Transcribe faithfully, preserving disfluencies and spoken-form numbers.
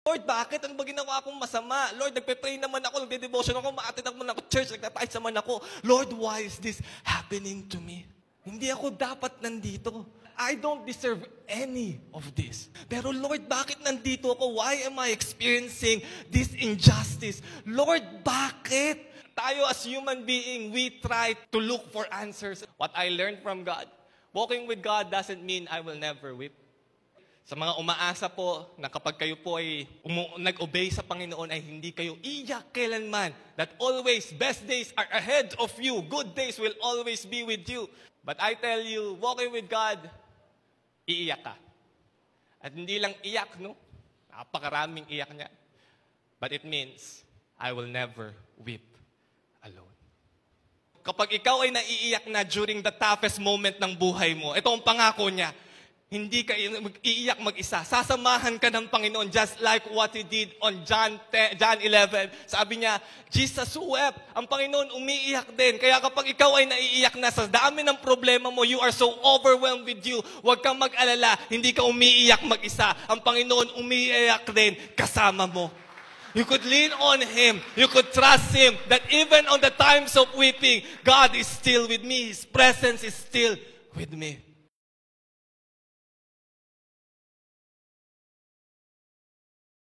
Lord, bakit? Ano ba ginawa akong masama? Lord, nagpe-pray naman ako, nagde-devotion ako, maatid naman ako church, nagtatahid naman ako. Lord, why is this happening to me? Hindi ako dapat nandito. I don't deserve any of this. Pero Lord, bakit nandito ako? Why am I experiencing this injustice? Lord, bakit? Tayo as human being, we try to look for answers. What I learned from God, walking with God doesn't mean I will never weep. Sa mga umaasa po na kapag kayo po ay umu- nag-obey sa Panginoon ay hindi kayo iyak kailanman. That always, best days are ahead of you. Good days will always be with you. But I tell you, walking with God, iiyak ka. At hindi lang iyak, no? Napakaraming iyak niya. But it means, I will never weep alone. Kapag ikaw ay naiiyak na during the toughest moment ng buhay mo, ito ang pangako niya, hindi ka iiyak mag-isa. Sasamahan ka ng Panginoon just like what He did on John eleven. Sabi niya, Jesus wept. Ang Panginoon umiiyak din. Kaya kapag ikaw ay naiiyak na sa dami ng problema mo, you are so overwhelmed with you, huwag kang mag-alala, hindi ka umiiyak mag-isa. Ang Panginoon umiiyak din kasama mo. You could lean on Him. You could trust Him that even on the times of weeping, God is still with me. His presence is still with me.